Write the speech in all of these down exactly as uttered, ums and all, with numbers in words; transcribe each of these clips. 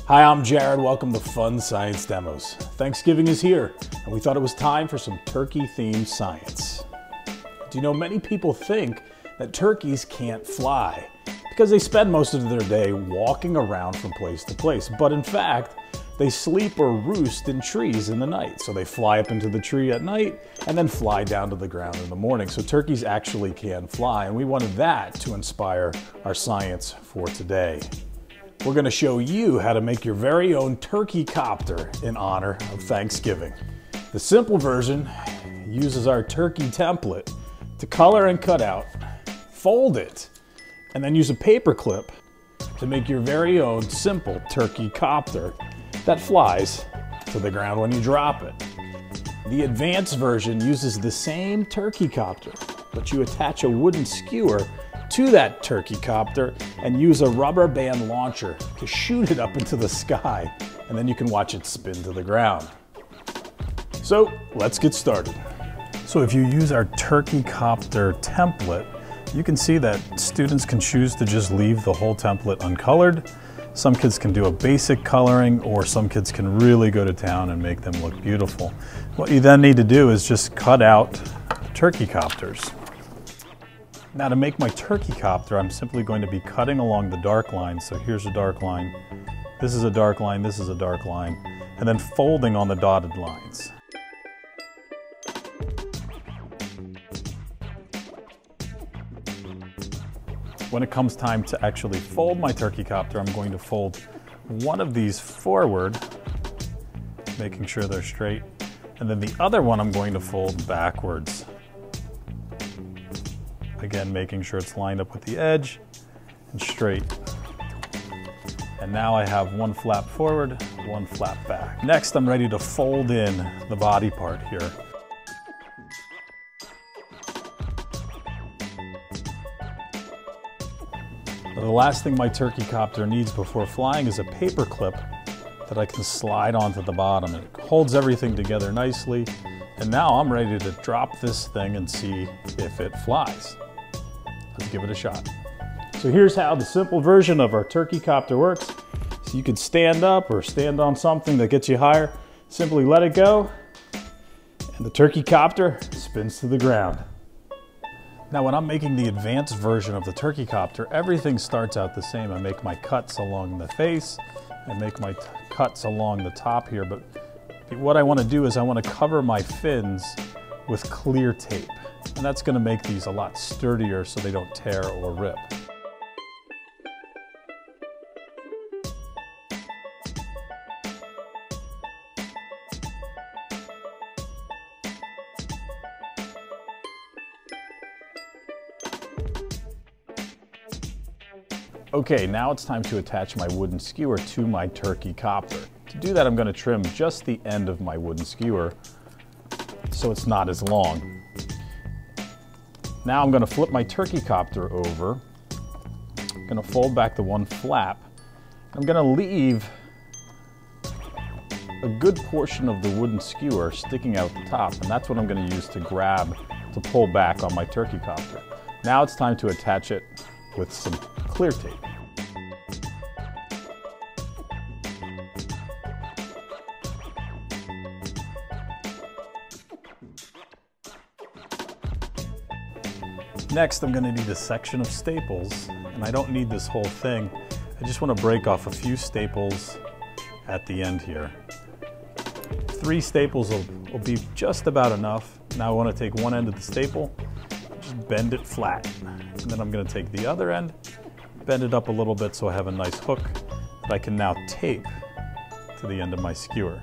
Hi, I'm Jared. Welcome to Fun Science Demos. Thanksgiving is here, and we thought it was time for some turkey-themed science. Do you know, many people think that turkeys can't fly because they spend most of their day walking around from place to place. But in fact, they sleep or roost in trees in the night. So they fly up into the tree at night and then fly down to the ground in the morning. So turkeys actually can fly, and we wanted that to inspire our science for today. We're going to show you how to make your very own turkey copter in honor of Thanksgiving. The simple version uses our turkey template to color and cut out, fold it, and then use a paper clip to make your very own simple turkey copter that flies to the ground when you drop it. The advanced version uses the same turkey copter, but you attach a wooden skewer to that turkey copter and use a rubber band launcher to shoot it up into the sky, and then you can watch it spin to the ground. So let's get started. So if you use our turkey copter template, you can see that students can choose to just leave the whole template uncolored. Some kids can do a basic coloring, or some kids can really go to town and make them look beautiful. What you then need to do is just cut out turkey copters. Now, to make my turkey copter, I'm simply going to be cutting along the dark line. So here's a dark line, this is a dark line, this is a dark line, and then folding on the dotted lines. When it comes time to actually fold my turkey copter, I'm going to fold one of these forward, making sure they're straight, and then the other one I'm going to fold backwards. Again, making sure it's lined up with the edge and straight. And now I have one flap forward, one flap back. Next, I'm ready to fold in the body part here. The last thing my turkey copter needs before flying is a paper clip that I can slide onto the bottom. It holds everything together nicely. And now I'm ready to drop this thing and see if it flies. Let's give it a shot. So here's how the simple version of our turkey copter works. So you can stand up or stand on something that gets you higher. Simply let it go, and the turkey copter spins to the ground. Now, when I'm making the advanced version of the turkey copter, everything starts out the same. I make my cuts along the face, I make my cuts along the top here, but what I want to do is I want to cover my fins with clear tape. And that's going to make these a lot sturdier so they don't tear or rip. Okay, now it's time to attach my wooden skewer to my turkey copter. To do that, I'm going to trim just the end of my wooden skewer so it's not as long. Now I'm going to flip my turkey copter over. I'm going to fold back the one flap. I'm going to leave a good portion of the wooden skewer sticking out the top, and that's what I'm going to use to grab to pull back on my turkey copter. Now it's time to attach it with some clear tape. Next, I'm going to need a section of staples, and I don't need this whole thing. I just want to break off a few staples at the end here. Three staples will, will be just about enough. Now I want to take one end of the staple, just bend it flat. And then I'm going to take the other end, bend it up a little bit so I have a nice hook that I can now tape to the end of my skewer.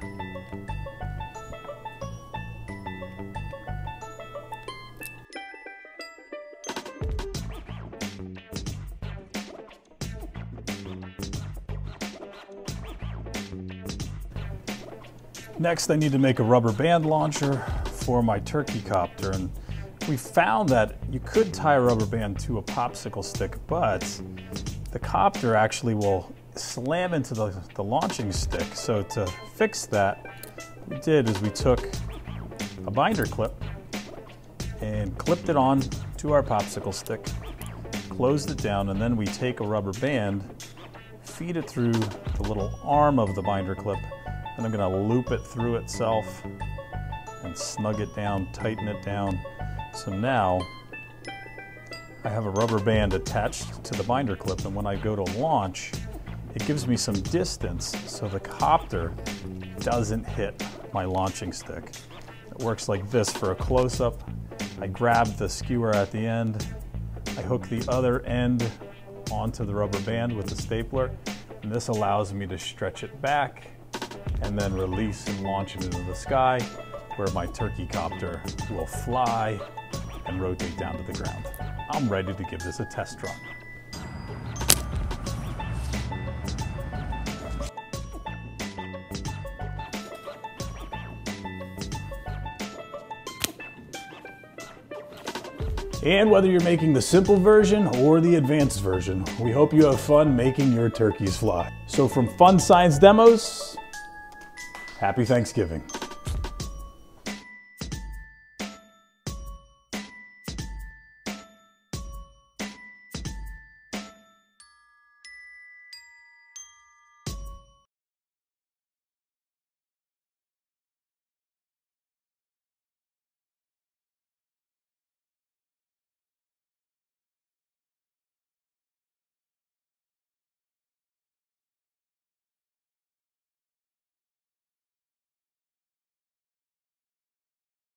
Next, I need to make a rubber band launcher for my turkey copter, and we found that you could tie a rubber band to a popsicle stick, but the copter actually will slam into the, the launching stick. So to fix that, what we did is we took a binder clip and clipped it on to our popsicle stick, closed it down, and then we take a rubber band, feed it through the little arm of the binder clip, and I'm gonna loop it through itself and snug it down, tighten it down. So now I have a rubber band attached to the binder clip, and when I go to launch, it gives me some distance so the copter doesn't hit my launching stick. It works like this for a close-up. I grab the skewer at the end, I hook the other end onto the rubber band with the stapler, and this allows me to stretch it back and then release and launch it into the sky, where my turkey copter will fly and rotate down to the ground. I'm ready to give this a test run. And whether you're making the simple version or the advanced version, we hope you have fun making your turkeys fly. So from Fun Science Demos, happy Thanksgiving.